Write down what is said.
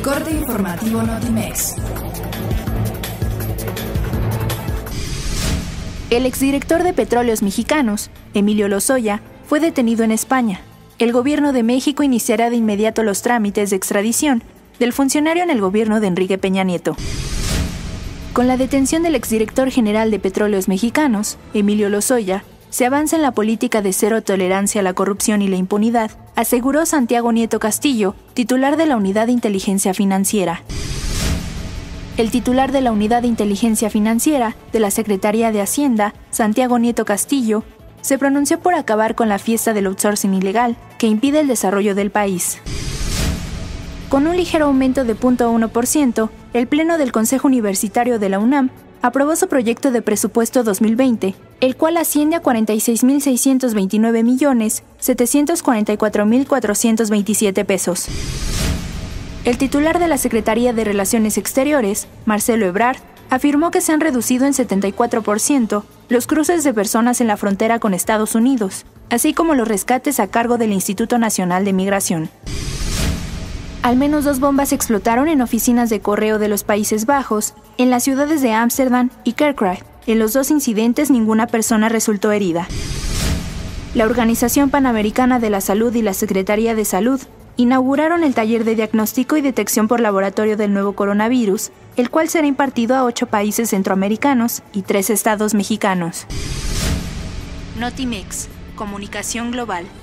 corte informativo Notimex. El exdirector de Petróleos Mexicanos, Emilio Lozoya, fue detenido en España. El gobierno de México iniciará de inmediato los trámites de extradición del funcionario en el gobierno de Enrique Peña Nieto. Con la detención del exdirector general de Petróleos Mexicanos, Emilio Lozoya, se avanza en la política de cero tolerancia a la corrupción y la impunidad, aseguró Santiago Nieto Castillo, titular de la Unidad de Inteligencia Financiera. El titular de la Unidad de Inteligencia Financiera de la Secretaría de Hacienda, Santiago Nieto Castillo, se pronunció por acabar con la fiesta del outsourcing ilegal que impide el desarrollo del país. Con un ligero aumento de 0.1%, el Pleno del Consejo Universitario de la UNAM aprobó su proyecto de presupuesto 2020, el cual asciende a 46.629.744.427 pesos. El titular de la Secretaría de Relaciones Exteriores, Marcelo Ebrard, afirmó que se han reducido en 74% los cruces de personas en la frontera con Estados Unidos, así como los rescates a cargo del Instituto Nacional de Migración. Al menos 2 bombas explotaron en oficinas de correo de los Países Bajos, en las ciudades de Ámsterdam y Kerkrade. En los 2 incidentes ninguna persona resultó herida. La Organización Panamericana de la Salud y la Secretaría de Salud inauguraron el taller de diagnóstico y detección por laboratorio del nuevo coronavirus, el cual será impartido a 8 países centroamericanos y 3 estados mexicanos. Notimex, Comunicación Global.